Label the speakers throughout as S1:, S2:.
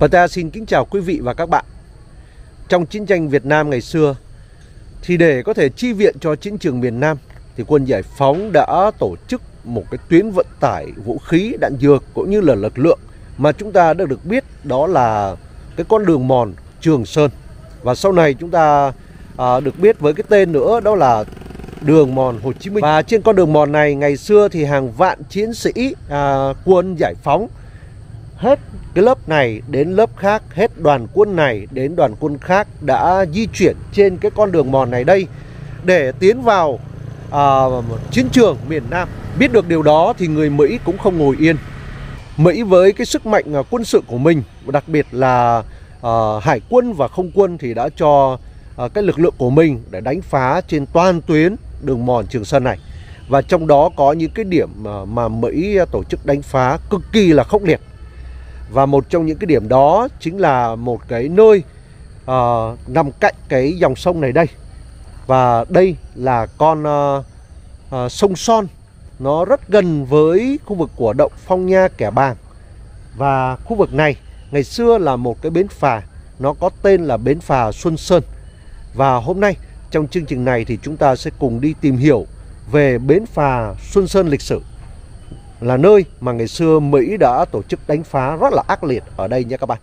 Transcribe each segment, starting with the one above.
S1: Ta xin kính chào quý vị và các bạn. Trong chiến tranh Việt Nam ngày xưa thì để có thể chi viện cho chiến trường miền Nam thì quân giải phóng đã tổ chức một cái tuyến vận tải vũ khí, đạn dược cũng như là lực lượng mà chúng ta đã được biết đó là cái con đường mòn Trường Sơn. Và sau này chúng ta được biết với cái tên nữa đó là đường mòn Hồ Chí Minh. Và trên con đường mòn này ngày xưa thì hàng vạn chiến sĩ quân giải phóng, hết cái lớp này đến lớp khác, hết đoàn quân này đến đoàn quân khác đã di chuyển trên cái con đường mòn này đây để tiến vào chiến trường miền Nam. Biết được điều đó thì người Mỹ cũng không ngồi yên. Mỹ với cái sức mạnh quân sự của mình, đặc biệt là hải quân và không quân thì đã cho cái lực lượng của mình để đánh phá trên toàn tuyến đường mòn Trường Sơn này. Và trong đó có những cái điểm mà Mỹ tổ chức đánh phá cực kỳ là khốc liệt. Và một trong những cái điểm đó chính là một cái nơi nằm cạnh cái dòng sông này đây. Và đây là con sông Son. Nó rất gần với khu vực của động Phong Nha Kẻ Bàng. Và khu vực này ngày xưa là một cái bến phà, nó có tên là bến phà Xuân Sơn. Và hôm nay trong chương trình này thì chúng ta sẽ cùng đi tìm hiểu về bến phà Xuân Sơn lịch sử, là nơi mà ngày xưa Mỹ đã tổ chức đánh phá rất là ác liệt ở đây nhé các bạn.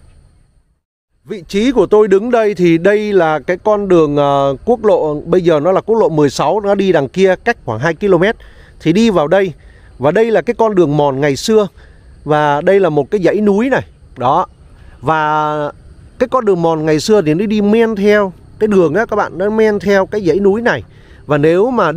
S1: Vị trí của tôi đứng đây thì đây là cái con đường quốc lộ, bây giờ nó là quốc lộ 16, nó đi đằng kia cách khoảng 2 km. Thì đi vào đây, và đây là cái con đường mòn ngày xưa. Và đây là một cái dãy núi này. Đó. Và cái con đường mòn ngày xưa thì nó đi men theo cái đường á các bạn, nó men theo cái dãy núi này. Và nếu mà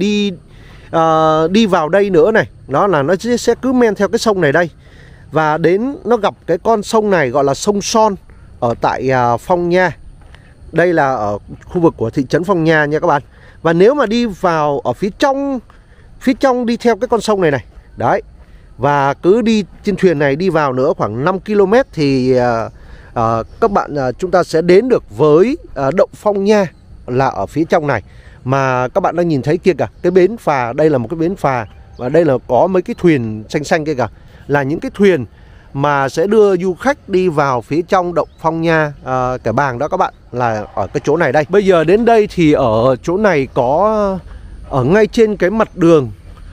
S1: đi vào đây nữa này, đó là nó sẽ cứ men theo cái sông này đây. Và đến nó gặp cái con sông này gọi là sông Son ở tại Phong Nha. Đây là ở khu vực của thị trấn Phong Nha nha các bạn. Và nếu mà đi vào ở phía trong đi theo cái con sông này này. Đấy. Và cứ đi trên thuyền này đi vào nữa khoảng 5 km thì các bạn chúng ta sẽ đến được với động Phong Nha là ở phía trong này. Mà các bạn đang nhìn thấy kia kìa, cái bến phà, đây là một cái bến phà. Và đây là có mấy cái thuyền xanh xanh kia kìa, là những cái thuyền mà sẽ đưa du khách đi vào phía trong động Phong Nha Kẻ Bàng đó các bạn, là ở cái chỗ này đây. Bây giờ đến đây thì ở chỗ này có, ở ngay trên cái mặt đường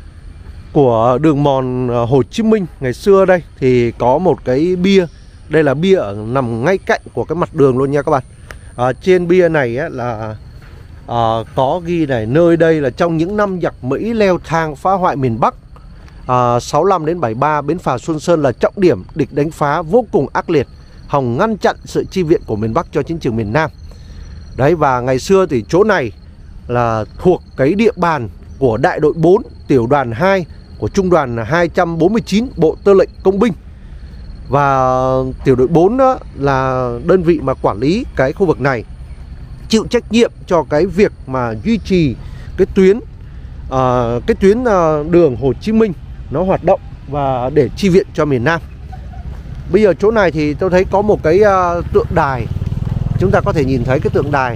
S1: của đường mòn Hồ Chí Minh ngày xưa đây thì có một cái bia. Đây là bia nằm ngay cạnh của cái mặt đường luôn nha các bạn. Trên bia này á, là có ghi này: nơi đây là trong những năm giặc Mỹ leo thang phá hoại miền Bắc 65 đến 73, bến phà Xuân Sơn là trọng điểm địch đánh phá vô cùng ác liệt, hòng ngăn chặn sự chi viện của miền Bắc cho chiến trường miền Nam. Đấy, và ngày xưa thì chỗ này là thuộc cái địa bàn của đại đội 4 tiểu đoàn 2 của trung đoàn 249 Bộ Tư lệnh Công binh. Và tiểu đội 4 đó là đơn vị mà quản lý cái khu vực này, chịu trách nhiệm cho cái việc mà duy trì cái tuyến đường Hồ Chí Minh nó hoạt động và để chi viện cho miền Nam. Bây giờ chỗ này thì tôi thấy có một cái tượng đài, chúng ta có thể nhìn thấy cái tượng đài.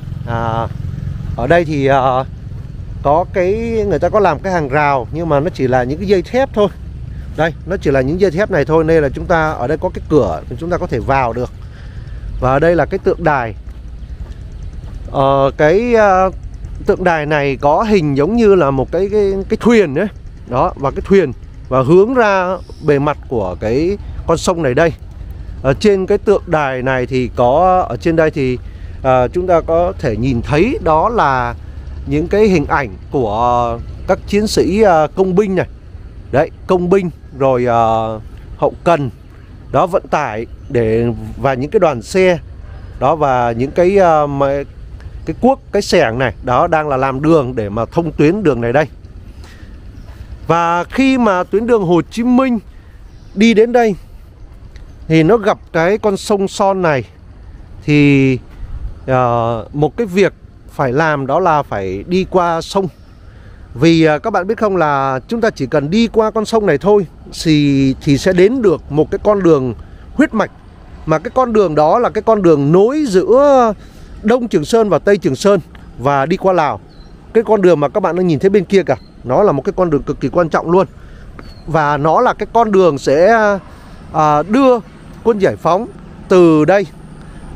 S1: Ở đây thì có cái, người ta có làm cái hàng rào nhưng mà nó chỉ là những cái dây thép thôi. Đây, nó chỉ là những dây thép này thôi, nên là chúng ta ở đây có cái cửa chúng ta có thể vào được. Và ở đây là cái tượng đài. Tượng đài này có hình giống như là một cái thuyền đấy. Đó, và cái thuyền và hướng ra bề mặt của cái con sông này đây. Ở trên cái tượng đài này thì có, ở trên đây thì chúng ta có thể nhìn thấy đó là những cái hình ảnh của các chiến sĩ công binh này. Đấy, công binh rồi hậu cần đó, vận tải và những cái đoàn xe đó, và những cái cuốc, cái xẻng này đó đang là làm đường để mà thông tuyến đường này đây. Và khi mà tuyến đường Hồ Chí Minh đi đến đây thì nó gặp cái con sông Son này thì một cái việc phải làm đó là phải đi qua sông. Vì các bạn biết không, là chúng ta chỉ cần đi qua con sông này thôi thì sẽ đến được một cái con đường huyết mạch. Mà cái con đường đó là cái con đường nối giữa Đông Trường Sơn và Tây Trường Sơn và đi qua Lào. Cái con đường mà các bạn đang nhìn thấy bên kia kìa, nó là một cái con đường cực kỳ quan trọng luôn. Và nó là cái con đường sẽ đưa quân giải phóng từ đây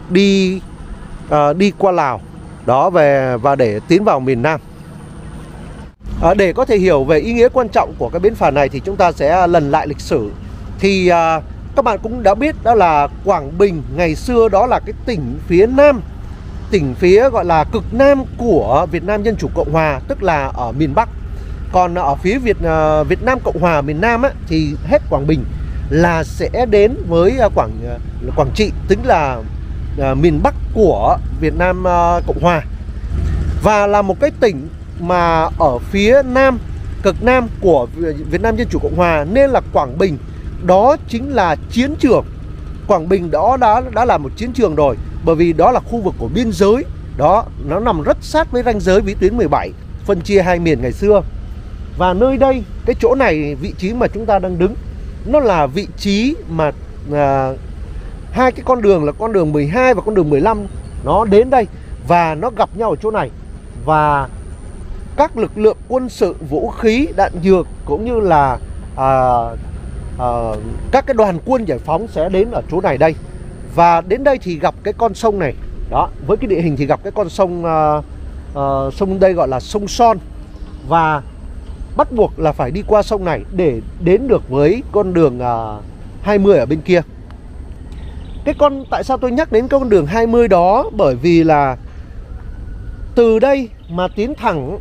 S1: đi qua Lào đó về và để tiến vào miền Nam. Để có thể hiểu về ý nghĩa quan trọng của cái bến phà này thì chúng ta sẽ lần lại lịch sử. Thì các bạn cũng đã biết đó là Quảng Bình ngày xưa đó là cái tỉnh phía Nam, tỉnh phía gọi là cực Nam của Việt Nam Dân Chủ Cộng Hòa, tức là ở miền Bắc. Còn ở phía Việt Nam Cộng Hòa miền Nam á, thì hết Quảng Bình là sẽ đến với Quảng Trị, tính là miền Bắc của Việt Nam Cộng Hòa. Và là một cái tỉnh mà ở phía Nam, cực Nam của Việt Nam Dân Chủ Cộng Hòa, nên là Quảng Bình đó chính là chiến trường. Quảng Bình đó đã là một chiến trường rồi, bởi vì đó là khu vực của biên giới. Đó, nó nằm rất sát với ranh giới vĩ tuyến 17, phân chia hai miền ngày xưa. Và nơi đây, cái chỗ này, vị trí mà chúng ta đang đứng, nó là vị trí mà hai cái con đường là con đường 12 và con đường 15 nó đến đây và nó gặp nhau ở chỗ này. Và các lực lượng quân sự, vũ khí, đạn dược cũng như là các cái đoàn quân giải phóng sẽ đến ở chỗ này đây. Và đến đây thì gặp cái con sông này. Đó, với cái địa hình thì gặp cái con sông sông đây gọi là sông Son. Và bắt buộc là phải đi qua sông này để đến được với con đường 20 ở bên kia. Tại sao tôi nhắc đến con đường 20 đó? Bởi vì là từ đây mà tiến thẳng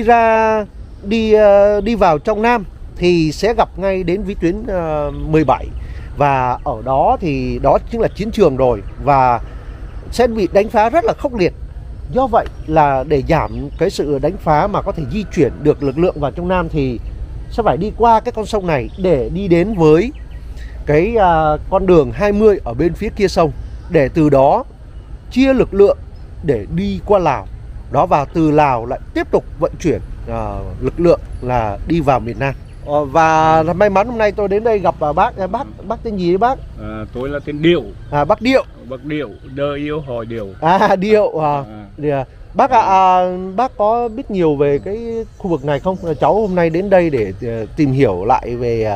S1: đi vào trong Nam thì sẽ gặp ngay đến vĩ tuyến 17. Và ở đó thì đó chính là chiến trường rồi, và sẽ bị đánh phá rất là khốc liệt. Do vậy là để giảm cái sự đánh phá mà có thể di chuyển được lực lượng vào trong Nam thì sẽ phải đi qua cái con sông này để đi đến với cái con đường 20 ở bên phía kia sông, để từ đó chia lực lượng để đi qua Lào. Đó, và từ Lào lại tiếp tục vận chuyển lực lượng là đi vào miền Nam. Và may mắn hôm nay tôi đến đây gặp bác tên gì đấy bác?
S2: Tôi là tên Điệu.
S1: Bác Điệu.
S2: Bác Điệu, Đơ Yêu Hỏi Điệu.
S1: Điệu. Bác bác có biết nhiều về cái khu vực này không? Cháu hôm nay đến đây để tìm hiểu lại về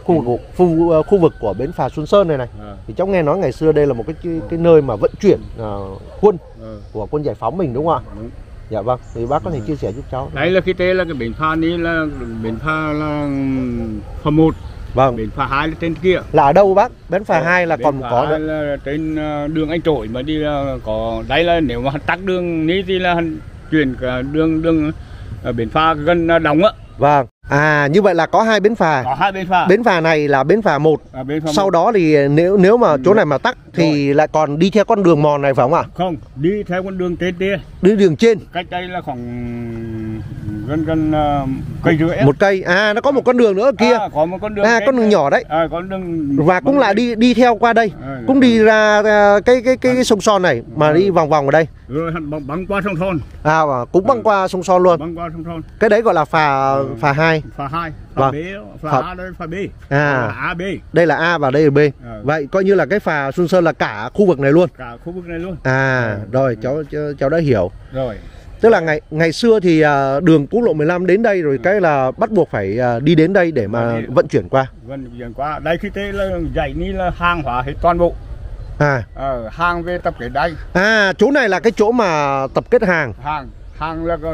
S1: khu vực của bến phà Xuân Sơn này. Thì cháu nghe nói ngày xưa đây là một cái nơi mà vận chuyển quân của quân giải phóng mình, đúng không ạ? Đúng. Dạ vâng, thì bác có thể chia sẻ giúp cháu.
S2: Đấy là cái tên là cái bến phà này là bến phà là phà 1.
S1: Vâng.
S2: Bến phà 2 là trên kia.
S1: Là ở đâu bác? Bến phà 2 là còn có
S2: nữa. Là trên đường Anh Trội mà đi là có. Đây là nếu mà tắt đường ní thì là chuyển cả đường bến phà gần Đồng á.
S1: Vâng. Như vậy là có hai bến phà.
S2: Có hai bến phà.
S1: Bến phà này là bến phà 1. Sau đó thì nếu mà chỗ này mà tắc thì lại còn đi theo con đường mòn này phải không ạ?
S2: Không, đi theo con đường trên kia.
S1: Đi đường trên.
S2: Cách đây là khoảng gần cây rưỡi.
S1: Một cây. Nó có một con đường nữa kia.
S2: Có một con đường.
S1: Con đường nhỏ đấy.
S2: Con đường.
S1: Và cũng lại đi theo qua đây. Cũng đi ra cái sông Son này mà đi vòng vòng ở đây.
S2: Rồi băng qua sông Son.
S1: Cũng băng qua sông Son luôn.
S2: Băng qua sông Son.
S1: Cái đấy gọi là phà 2.
S2: Phà 2. Phà B, phà A đây phà B. A B.
S1: Đây là A và đây là B. Vậy coi như là cái phà Xuân Sơn là cả khu vực này luôn.
S2: Cả khu vực này luôn.
S1: Rồi cháu đã hiểu.
S2: Rồi.
S1: Tức là ngày xưa thì đường quốc lộ 15 đến đây rồi, cái là bắt buộc phải đi đến đây để mà vận chuyển qua.
S2: Vận chuyển qua. Đây khi thế là dãy ní là hàng hóa hết toàn bộ. Hàng về tập kết đây.
S1: Chỗ này là cái chỗ mà tập kết hàng.
S2: Hàng là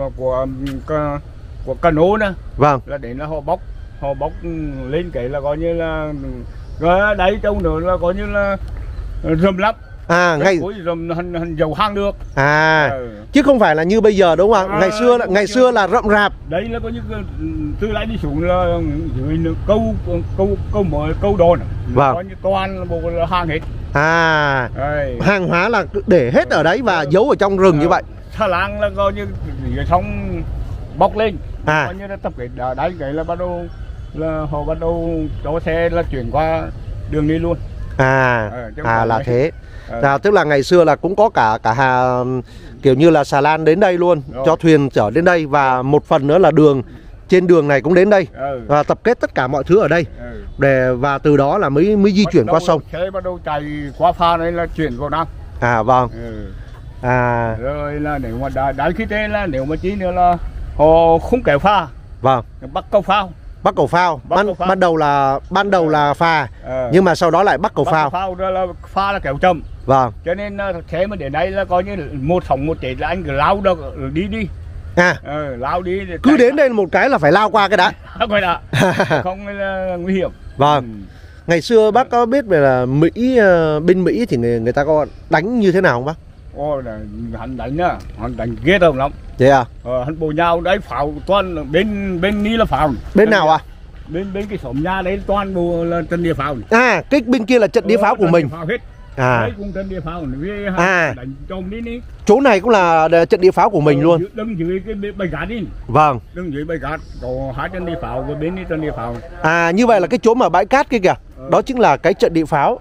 S2: của cano nữa.
S1: Vâng.
S2: Là đến là họ bóc lên cái là coi như là đấy trong nữa là coi như là rầm lắm. Hình dầu hang được.
S1: Chứ không phải là như bây giờ đúng không ạ? Ngày xưa là rậm rạp.
S2: Đấy là coi như từ lại đi xuống là dưới câu đồn.
S1: Vâng.
S2: Coi như toàn là bộ là hàng hết.
S1: Hàng hóa là để hết ở đấy và giấu ở trong rừng như vậy.
S2: Xà lan là coi như xong bóc lên. Coi như là tập kết đấy cái là họ bắt đầu cho xe là chuyển qua đường đi luôn. Là thế. Tức là ngày xưa là cũng có cả kiểu như là xà lan đến đây luôn. Rồi. Cho thuyền chở đến đây. Và một phần nữa là trên đường này cũng đến đây. Và tập kết tất cả mọi thứ ở đây. Và từ đó là mới di chuyển qua sông. Xe bắt đầu chạy qua phà này là chuyển vào Nam.
S1: Vâng.
S2: Rồi là nếu mà đáy khi thế là nếu mà chỉ nữa là họ không kéo phà.
S1: Vâng.
S2: Bắt câu phao.
S1: Bắc cầu phao. Ban đầu là phà, nhưng mà sau đó lại Bắc cầu phao.
S2: Phao là kéo chậm.
S1: Vâng.
S2: Cho nên thế mà đến đây là coi như một sống một chết là anh cứ lao đâu đi. Lao đi.
S1: Cứ đến đây một cái là phải lao qua cái đã.
S2: Không là nguy hiểm.
S1: Vâng. Ngày xưa bác có biết về là bên Mỹ thì người ta có đánh như thế nào không bác?
S2: Hắn đánh ghê tởm lắm.
S1: Thế à?
S2: Hắn bổ nhào đấy, pháo toàn bên ní là pháo.
S1: Bên nào à?
S2: Bên cái xóm nhà đấy toàn bộ là trận địa pháo.
S1: Cái bên kia là trận địa pháo của mình.
S2: Pháo hết. Đấy cũng trận địa pháo đánh trộm đi.
S1: Chỗ này cũng là trận địa pháo của mình luôn.
S2: Đứng dưới cái bãi cát đi.
S1: Vâng.
S2: Đứng dưới bãi cát có 2 trận địa pháo và bênนี้trận địa pháo.
S1: Như vậy là cái chỗ mà bãi cát kia kìa. Đó chính là cái trận địa pháo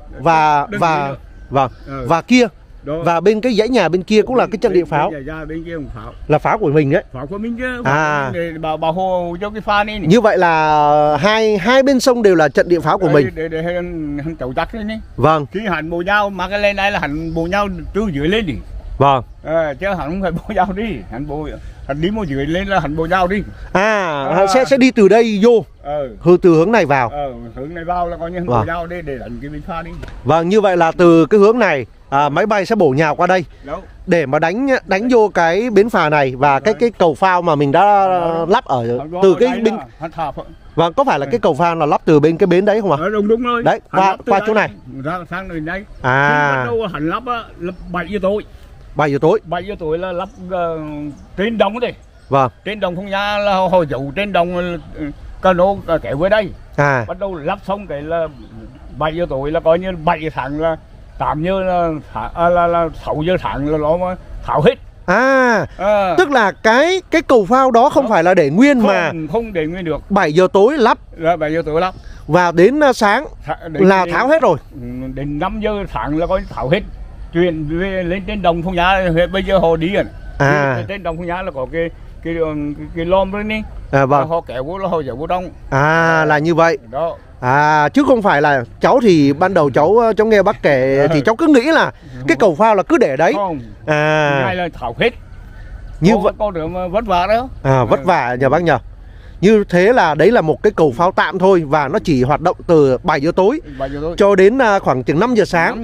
S1: và kia. Đó. Và bên cái dãy nhà bên kia cũng là cái trận địa pháo.
S2: Bên kia pháo.
S1: Là pháo của mình đấy.
S2: Pháo của mình chứ. Để bảo hộ cho cái pha này.
S1: Như vậy là hai bên sông đều là trận địa pháo của mình.
S2: Để hắn chậu chắc lên đi.
S1: Vâng.
S2: Khi hắn bổ nhào mà cái lên đây là hắn bổ nhào từ dưới lên đi.
S1: Vâng.
S2: Chứ hắn không phải bổ nhào đi. Hắn đi một dưới lên là hắn bổ nhào đi.
S1: Sẽ đi từ đây vô. Từ hướng này vào.
S2: Hướng này vào là coi như hắn bổ nhào đi để đánh cái bên pha đi.
S1: Vâng, như vậy là từ cái hướng này máy bay sẽ bổ nhào qua đây. Đúng. Để mà đánh vô cái bến phà này và cái cầu phao mà mình đã lắp ở từ cái bên. Vâng, có phải là cái cầu phao là lắp từ bên cái bến đấy không ạ?
S2: Đúng rồi.
S1: Đấy, qua chỗ này.
S2: Ra sang đến đây. Bắt đầu hắn lắp là 7 giờ tối.
S1: 7 giờ tối.
S2: 7 giờ tối là lắp trên đồng đấy.
S1: Vâng.
S2: Trên đồng không nhà là họ dụ trên đồng cano kéo về đây. Bắt đầu lắp xong cái là 7 giờ tối là coi như 7 giờ sáng là 8 giờ là 6 giờ sáng là nó tháo hết.
S1: Tức là cái cầu phao đó không phải là để nguyên mà
S2: không để nguyên được.
S1: 7 giờ tối lắp.
S2: 7 giờ tối lắp.
S1: Và đến sáng là tháo hết rồi.
S2: Đến 5 giờ sáng là coi tháo hết. Chuyển về lên trên đồng Phong Nhã bây giờ họ đi rồi. Trên đồng Phong Nhã là có cái lom đó đi.
S1: Vâng.
S2: Họ kéo vô là họ dỡ vô trong.
S1: Là như vậy.
S2: Đó.
S1: Chứ không phải là cháu thì ban đầu cháu nghe bác kể thì cháu cứ nghĩ là cái cầu phao là cứ để đấy.
S2: Không. Ngay là tháo hết.
S1: Như vậy
S2: con đường vất vả đó.
S1: Vất vả nhờ bác nhờ. Như thế là đấy là một cái cầu phao tạm thôi và nó chỉ hoạt động từ 7 giờ tối cho đến khoảng chừng 5 giờ sáng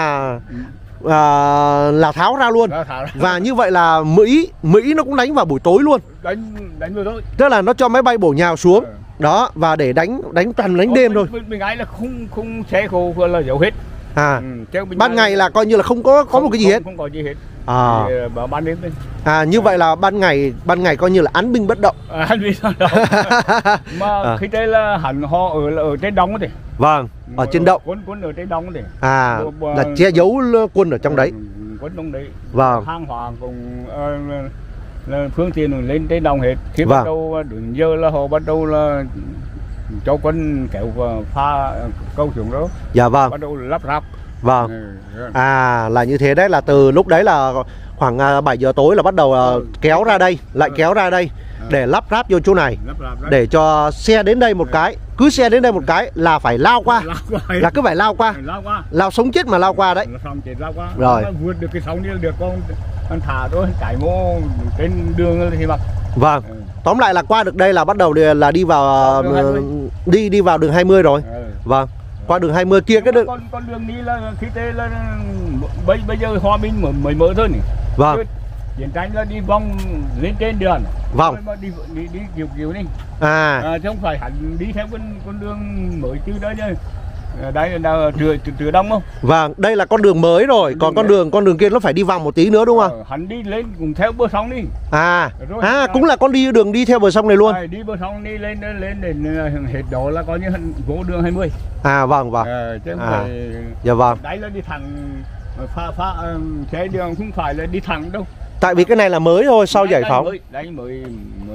S1: là tháo ra luôn. Và như vậy là Mỹ nó cũng đánh vào buổi tối luôn.
S2: Đánh buổi tối.
S1: Tức là nó cho máy bay bổ nhào xuống. Đó, và để đánh toàn đánh đêm thôi.
S2: Bên ấy là không xe khô là dấu hết.
S1: Ban ngày là coi như là không có một cái gì hết.
S2: Không có gì hết. Ban đêm lên.
S1: Như vậy là ban ngày coi như là án binh bất động.
S2: Án binh bất động. Mà khi đây là hẳn họ ở trên đống đấy.
S1: Vâng, ở trên động.
S2: Quân ở trên đống đấy.
S1: Là che giấu quân ở trong đấy.
S2: Quân trong đấy.
S1: Vâng.
S2: Hàng hóa cùng là phương tiện lên trên đồng hết. Khi bắt đầu đến giờ là họ bắt đầu là cho quân kéo pha câu xuống đó.
S1: Dạ vâng.
S2: Bắt đầu lắp ráp.
S1: Vâng. Là như thế đấy, là từ lúc đấy là khoảng 7 giờ tối là bắt đầu kéo ra đây, lại kéo ra đây để lắp ráp vô chỗ này. Để cho xe đến đây một cái, cứ xe đến đây một cái là phải lao qua. Là cứ phải lao qua. Lao sống chết mà lao qua đấy. Rồi.
S2: Vượt được cái sóng đi được con thả thôi, cải mô trên đường thì mặc.
S1: Vâng. Tóm lại là qua được đây là bắt đầu là đi vào đi vào đường 20 rồi. Vâng. Qua đường 20 kia cái đường
S2: con đường đi là khi thế là bây giờ Hòa Bình mới mở thôi nhỉ.
S1: Vâng.
S2: Chiến tranh là đi vòng lên trên đường.
S1: Vâng.
S2: Đi kiểu đi. Chứ không phải hẳn đi theo con đường mới từ đây chứ. Đây là Trừ Đông không?
S1: Vâng, đây là con đường mới rồi, còn con đường kia nó phải đi vòng một tí nữa đúng không?
S2: Hắn đi lên cùng theo bờ sông đi.
S1: Cũng là con đường đi theo bờ sông này luôn.
S2: Đi bờ sông đi lên đến hết đó là coi như vô đường 20.
S1: Vâng.
S2: Chứ không phải.
S1: Dạ vâng.
S2: Đấy là đi thẳng xe đường không phải là đi thẳng đâu.
S1: Tại vì cái này là mới thôi, sau giải phóng.
S2: Đấy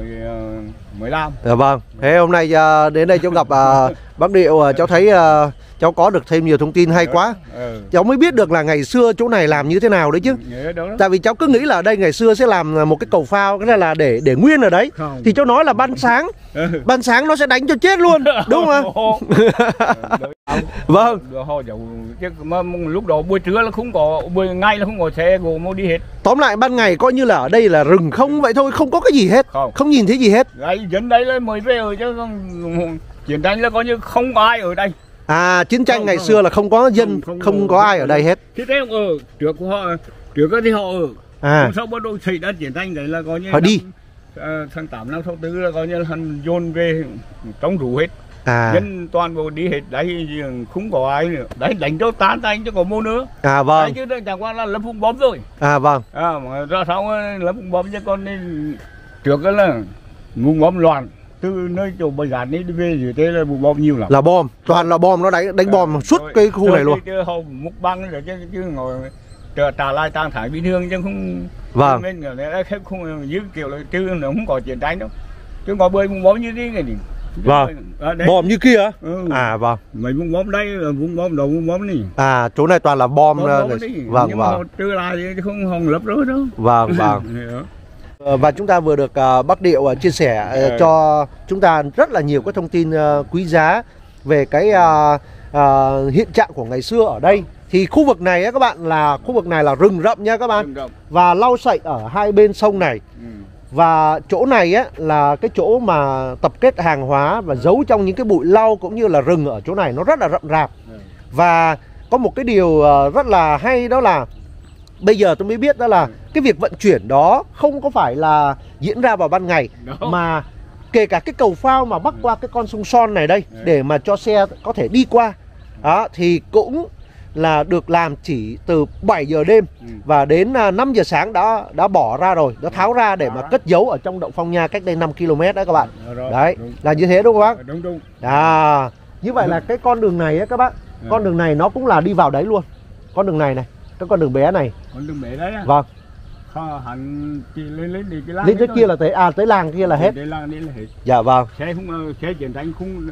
S2: mới làm.
S1: Dạ vâng. Thế hôm nay đến đây cháu gặp bác Điệu, cháu thấy cháu có được thêm nhiều thông tin hay quá. Cháu mới biết được là ngày xưa chỗ này làm như thế nào đấy chứ. Tại vì cháu cứ nghĩ là ở đây ngày xưa sẽ làm một cái cầu phao, cái này là để nguyên ở đấy. Thì cháu nói là ban sáng nó sẽ đánh cho chết luôn, đúng không? Vâng.
S2: Chứ mà lúc đó buổi trưa là không có, buổi ngày là không có xe gỗ mua đi hết.
S1: Tóm lại ban ngày coi như là ở đây là rừng không vậy thôi, không có cái gì hết, không nhìn thấy gì hết.
S2: Đấy, dân đấy là mới về ở chứ chiến tranh là coi như không có ai ở đây.
S1: À, chiến tranh ngày xưa là không có dân, không có ai ở đây hết.
S2: Thế không ở, trước thì họ ở. Sau bắt đầu xảy ra chiến tranh đấy là coi như
S1: họ đi.
S2: Tháng 8 năm 64 là coi như là hắn dồn về trong rủ hết. Dân toàn bộ đi hết đấy, không có ai nữa. Đấy, đánh cho tán tay chứ có mô nữa.
S1: Vâng.
S2: Đấy, chứ chẳng qua là lấm vùng bom rồi.
S1: Vâng.
S2: Mà ra sau lấm vùng bom chứ con nên trước đó là vùng bom loạn. Từ nơi chỗ bờ gạt đi về dưới đây là vùng bom nhiều lắm.
S1: Là bom, toàn là bom, nó đánh bom suốt cái khu này luôn.
S2: Chứ họ múc băng rồi chứ ngồi trả lại tang thái bình thường chứ không.
S1: Vâng.
S2: Không như kiểu là chứ nó không có chiến tranh đâu. Chứ ngồi bơi vùng bom như thế này.
S1: Vâng. Bom như kia. Vâng.
S2: Mấy vùng bom đây là vùng bom đầu vùng bom này.
S1: Chỗ này toàn là bom.
S2: Vâng. Nhưng mà trừ lại chứ không hòng lấp rớt đâu.
S1: Vâng. Và chúng ta vừa được bác Điệu chia sẻ cho chúng ta rất là nhiều cái thông tin quý giá về cái hiện trạng của ngày xưa ở đây. Thì khu vực này các bạn là khu vực này là rừng rậm nha các bạn. Và lau sậy ở hai bên sông này. Và chỗ này á là cái chỗ mà tập kết hàng hóa và giấu trong những cái bụi lau cũng như là rừng ở chỗ này nó rất là rậm rạp. Và có một cái điều rất là hay đó là bây giờ tôi mới biết đó là cái việc vận chuyển đó không có phải là diễn ra vào ban ngày, mà kể cả cái cầu phao mà bắc qua cái con sông Son này đây để mà cho xe có thể đi qua đó, thì cũng là được làm chỉ từ 7 giờ đêm và đến 5 giờ sáng đã bỏ ra rồi, đã tháo ra để mà cất giấu ở trong động Phong Nha cách đây 5 km đấy các bạn. Đấy, là như thế đúng không bác?
S2: Đúng.
S1: Như vậy là cái con đường này ấy các bác, con đường này nó cũng là đi vào đấy luôn. Con đường này cái con đường bé này.
S2: Con đường bé đấy á?
S1: Vâng.
S2: Hẳn chỉ lên đi cái làng.
S1: Lên tới kia là tới làng kia là hết.
S2: Tới làng đi là hết.
S1: Dạ vâng.
S2: Xe chiến tranh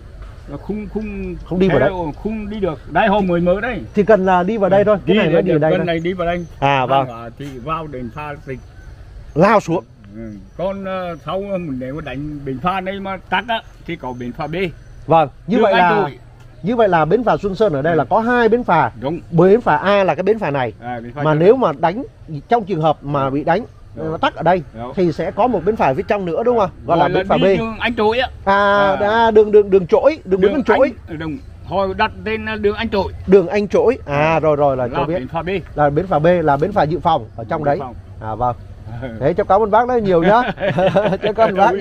S2: không
S1: đi vào đấy,
S2: không đi được. Đây hôm mới mở đấy.
S1: Chỉ cần là đi vào đây thôi. Cái này nó đi ở đây.
S2: Cái này đi vào đây.
S1: Vâng.
S2: Thì vào đền Pha Tịch.
S1: Lao xuống.
S2: Còn sau nếu mà đánh bến Pha đây mà tắt á thì có bến Pha B.
S1: Vâng. Như vậy là bến phà Xuân Sơn ở đây là có 2 bến phà.
S2: Đúng.
S1: Bến phà A là cái bến phà này. Mà nếu mà đánh trong trường hợp mà bị đánh nó tắc ở đây thì sẽ có một bến phà phía trong nữa đúng không? Gọi là bến phà B.
S2: Đường Anh Trỗi á.
S1: Đường Trỗi, đường Nguyễn Văn Trỗi.
S2: Hồi đặt tên là đường Anh Trỗi.
S1: Đường Anh Trỗi. Rồi là cho biết.
S2: Bến phà B.
S1: Là bến phà B, là bến phà dự phòng ở trong đấy. Vâng. Thế cháu cảm ơn bác rất nhiều nhá. Cháu cảm ơn bác.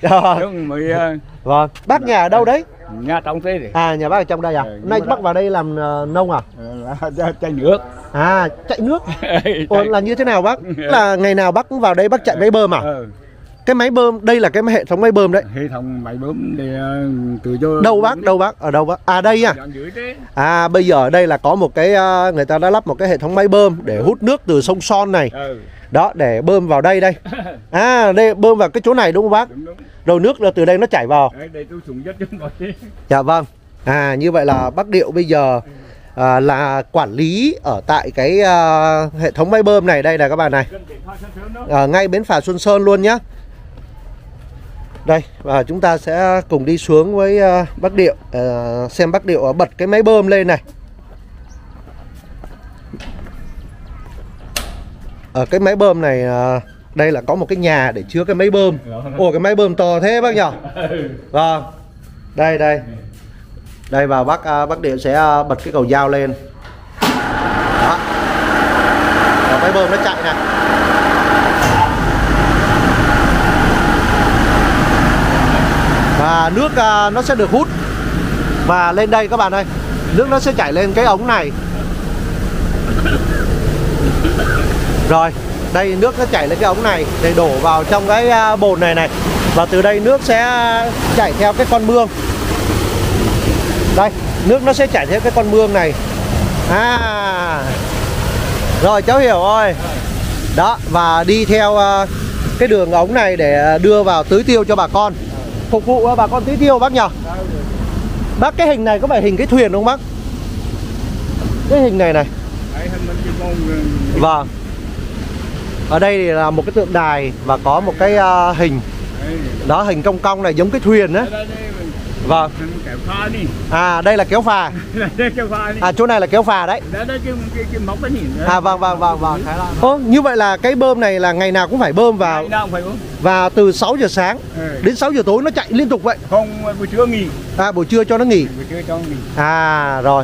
S1: Vâng. Bác nhà ở đâu đấy?
S2: Nhà trong thế đấy.
S1: Nhà bác ở trong đây à? Nay bác vào đây làm nông à?
S2: Chạy nước.
S1: Chạy nước. Là như thế nào bác? Là ngày nào bác cũng vào đây bác chạy máy bơm à? Cái máy bơm, đây là cái hệ thống máy bơm đấy.
S2: Hệ thống máy bơm để từ cho...
S1: Đâu bác? Ở đâu bác? Đây à? Bây giờ ở đây là có một cái, người ta đã lắp một cái hệ thống máy bơm để hút nước từ sông Son này. Đó, để bơm vào đây. Đây bơm vào cái chỗ này đúng không bác?
S2: Đúng.
S1: Rồi nước là từ đây nó chảy vào.
S2: Đây tôi súng rất chung vào đi.
S1: Dạ vâng. Như vậy là bác Điệu bây giờ là quản lý ở tại cái hệ thống máy bơm này. Đây là các bạn này. Ngay bến phà Xuân Sơn luôn nhá. Đây, và chúng ta sẽ cùng đi xuống với bác Điệu, xem bác Điệu bật cái máy bơm lên này. Ở cái máy bơm này, đây là có một cái nhà để chứa cái máy bơm. Ồ, cái máy bơm to thế bác nhỉ? Vâng. Đây. Đây, và bác Điệu sẽ bật cái cầu dao lên. Đó. Và máy bơm nó chạy này. Và nước nó sẽ được hút và lên đây các bạn ơi. Nước nó sẽ chảy lên cái ống này. Rồi, đây nước nó chảy lên cái ống này để đổ vào trong cái bồn này. Và từ đây nước sẽ chảy theo cái con mương. Đây, nước nó sẽ chảy theo cái con mương này. Rồi, cháu hiểu rồi. Đó, và đi theo cái đường ống này để đưa vào tưới tiêu cho bà con. Phục vụ bà con tưới tiêu bác nhỉ? Bác, cái hình này có phải hình cái thuyền không bác? Cái hình này này. Vâng. Ở đây thì là một cái tượng đài và có một cái hình. Đó, hình cong cong này giống cái thuyền á. Vâng. À, đây là kéo phà. À, chỗ này là kéo phà đấy. À, vâng. Ô, như vậy là cái bơm này là ngày nào cũng phải bơm vào. Và từ 6 giờ sáng đến 6 giờ tối nó chạy liên tục vậy.
S2: Không, buổi trưa nghỉ.
S1: À, buổi trưa cho nó nghỉ. À, rồi.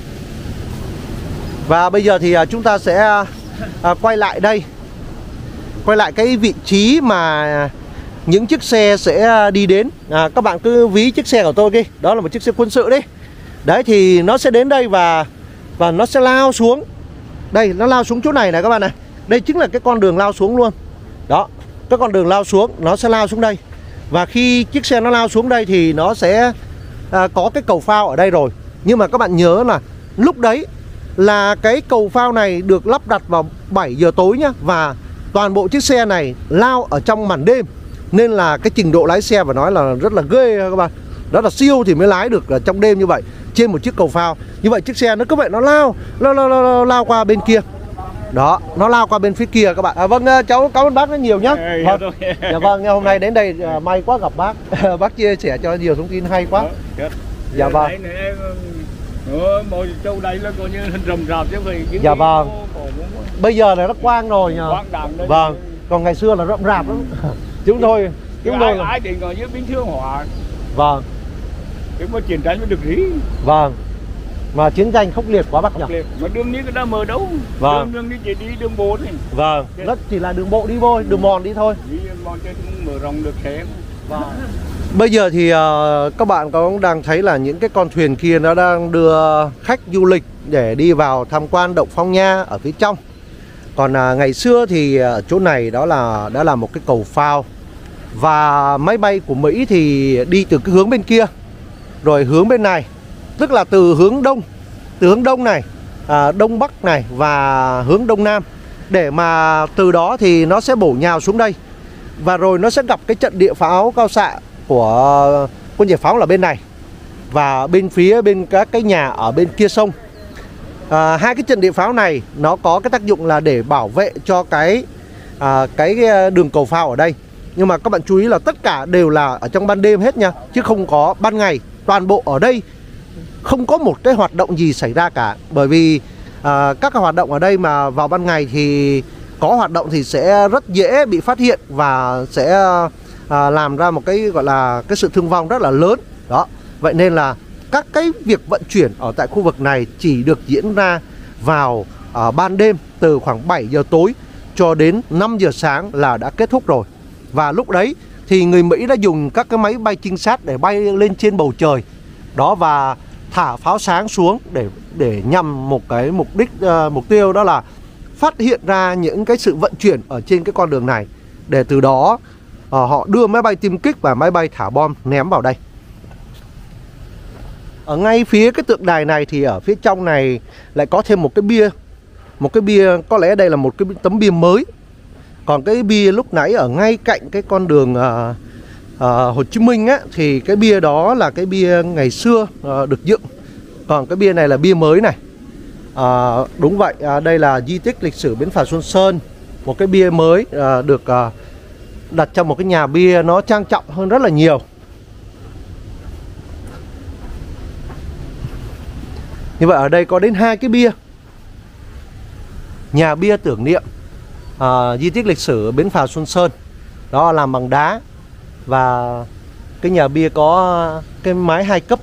S1: Và bây giờ thì chúng ta sẽ quay lại đây. Quay lại cái vị trí mà những chiếc xe sẽ đi đến. Các bạn cứ ví chiếc xe của tôi kia. Đó là một chiếc xe quân sự đấy. Đấy thì nó sẽ đến đây và nó sẽ lao xuống. Đây, nó lao xuống chỗ này này các bạn này. Đây chính là cái con đường lao xuống luôn. Đó, cái con đường lao xuống, nó sẽ lao xuống đây. Và khi chiếc xe nó lao xuống đây thì nó sẽ có cái cầu phao ở đây rồi. Nhưng mà các bạn nhớ là lúc đấy là cái cầu phao này được lắp đặt vào 7 giờ tối nhá. Và toàn bộ chiếc xe này lao ở trong màn đêm. Nên là cái trình độ lái xe phải nói là rất là ghê các bạn. Đó là siêu thì mới lái được trong đêm như vậy, trên một chiếc cầu phao. Như vậy chiếc xe nó cứ vậy nó lao qua bên kia. Đó, nó lao qua bên phía kia các bạn. Vâng, cháu cảm ơn bác rất nhiều nhé. Vâng. Dạ vâng, hôm nay đến đây may quá gặp bác. Bác chia sẻ cho nhiều thông tin hay quá. Dạ vâng.
S2: Châu đây là coi như hình rầm rạp chứ phải.
S1: Dạ vâng. Bây giờ là nó quang rồi nhờ. Vâng, còn ngày xưa là rậm rạp lắm. Chúng tôi
S2: ai thì ngồi dưới bình thường hỏa.
S1: Vâng.
S2: Cái mà chiến tranh mới được rí.
S1: Vâng. Mà chiến tranh khốc liệt quá bác nhỉ.
S2: Mà đường đi cái đó mở đâu.
S1: Vâng.
S2: Đường đi chỉ đi đường bộ thôi.
S1: Vâng. Nó chỉ là đường bộ đi thôi, đường mòn đi thôi.
S2: Đi mòn trên mở rộng được xe.
S1: Vâng. Bây giờ thì các bạn cũng đang thấy là những cái con thuyền kia nó đang đưa khách du lịch để đi vào tham quan động Phong Nha ở phía trong. Còn ngày xưa thì ở chỗ này đã là một cái cầu phao. Và máy bay của Mỹ thì đi từ cái hướng bên kia rồi hướng bên này. Tức là từ hướng đông này, đông bắc này và hướng đông nam. Để mà từ đó thì nó sẽ bổ nhào xuống đây. Và rồi nó sẽ gặp cái trận địa pháo cao xạ của quân giải phóng là bên này. Và bên các cái nhà ở bên kia sông. Hai cái trận địa pháo này nó có cái tác dụng là để bảo vệ cho cái đường cầu phao ở đây. Nhưng mà các bạn chú ý là tất cả đều là ở trong ban đêm hết nha, chứ không có ban ngày. Toàn bộ ở đây không có một cái hoạt động gì xảy ra cả. Bởi vì các cái hoạt động ở đây mà vào ban ngày thì có hoạt động thì sẽ rất dễ bị phát hiện và sẽ làm ra một cái gọi là cái sự thương vong rất là lớn. Đó. Vậy nên là các cái việc vận chuyển ở tại khu vực này chỉ được diễn ra vào ban đêm từ khoảng 7 giờ tối cho đến 5 giờ sáng là đã kết thúc rồi. Và lúc đấy thì người Mỹ đã dùng các cái máy bay trinh sát để bay lên trên bầu trời. Đó, và thả pháo sáng xuống để nhằm một cái mục tiêu đó là phát hiện ra những cái sự vận chuyển ở trên cái con đường này. Để từ đó họ đưa máy bay tiêm kích và máy bay thả bom ném vào đây. Ở ngay phía cái tượng đài này thì ở phía trong này lại có thêm một cái bia. Một cái bia, có lẽ đây là một cái tấm bia mới. Còn cái bia lúc nãy ở ngay cạnh cái con đường Hồ Chí Minh á, thì cái bia đó là cái bia ngày xưa được dựng. Còn cái bia này là bia mới này. Đúng vậy, đây là di tích lịch sử bến phà Xuân Sơn. Một cái bia mới được đặt trong một cái nhà bia nó trang trọng hơn rất là nhiều. Như vậy ở đây có đến 2 cái bia. Nhà bia tưởng niệm di tích lịch sử bến phà Xuân Sơn. Đó, làm bằng đá. Và cái nhà bia có cái mái 2 cấp.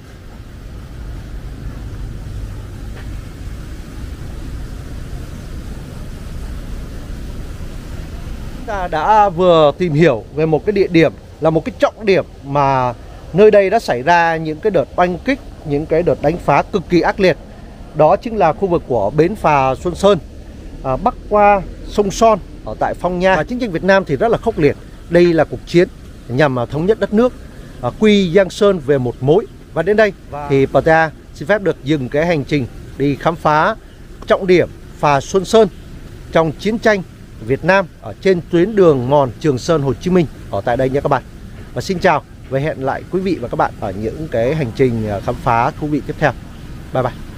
S1: Chúng ta đã vừa tìm hiểu về một cái địa điểm, là một cái trọng điểm mà nơi đây đã xảy ra những cái đợt oanh kích, những cái đợt đánh phá cực kỳ ác liệt. Đó chính là khu vực của bến phà Xuân Sơn, bắc qua sông Son ở tại Phong Nha. Và chiến tranh Việt Nam thì rất là khốc liệt. Đây là cuộc chiến nhằm thống nhất đất nước, quy Giang Sơn về một mối. Và đến đây thì PTA xin phép được dừng cái hành trình đi khám phá trọng điểm phà Xuân Sơn trong chiến tranh Việt Nam ở trên tuyến đường mòn Trường Sơn Hồ Chí Minh ở tại đây nha các bạn. Và xin chào và hẹn lại quý vị và các bạn ở những cái hành trình khám phá thú vị tiếp theo. Bye bye.